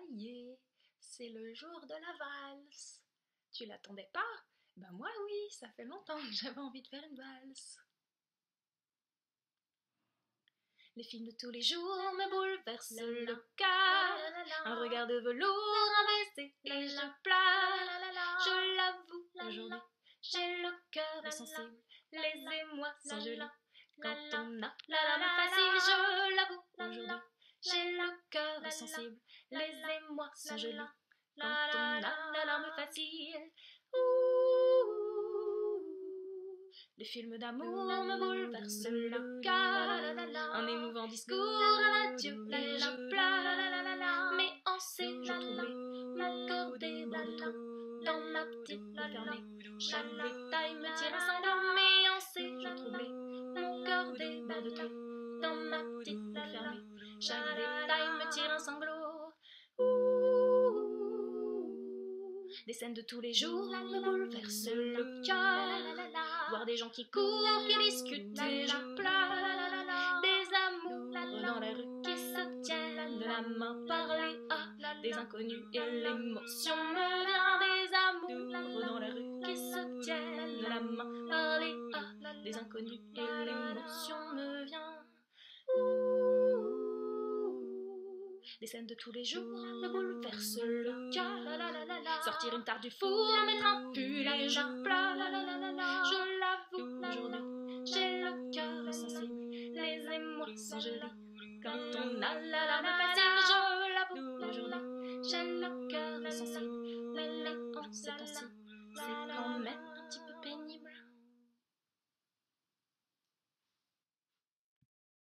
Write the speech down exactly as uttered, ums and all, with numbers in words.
y est, c'est le jour de la valse. Tu l'attendais pas? Ben moi oui, ça fait longtemps que j'avais envie de faire une valse. Les films de tous les jours me bouleversent le cœur. Un regard de velours, un baiser et je pleure. Je l'avoue, aujourd'hui, j'ai le cœur sensible. Les émois sont jolis quand on a la larme facile. Je l'avoue, aujourd'hui, j'ai le cœur sensible. Les émois sont jolis quand on a la larme facile. Les films d'amour me bouleversent le cœur. Un émouvant discours, un adieu et je pleure. Mais en ces jours troublés, mon cœur déborde dans ma petite bulle fermée. Chaque détail me tire un sanglant. Mais en ces jours troublés, mon cœur déborde dans ma petite bulle fermée. Chaque détail me tire un sanglot. Des scènes de tous les jours me bouleversent le cœur. Voir des gens qui courent, qui discutent et je pleure. Des amours dans la rue qui se tiennent de la main, parler à des inconnus et l'émotion me vient. Des amours dans la rue qui se tiennent de la main, parler à des inconnus et l'émotion me vient. Des scènes de tous les jours me bouleversent le cœur. Sortir une tarte du four, mettre un pull et je pleure. Je l'avoue, aujourd'hui, j'ai le cœur sensible. Les émois sont jolis quand on a la larme facile. Je l'avoue, aujourd'hui, j'ai le cœur sensible. Mais en ce temps-ci, c'est quand même un petit peu pénible.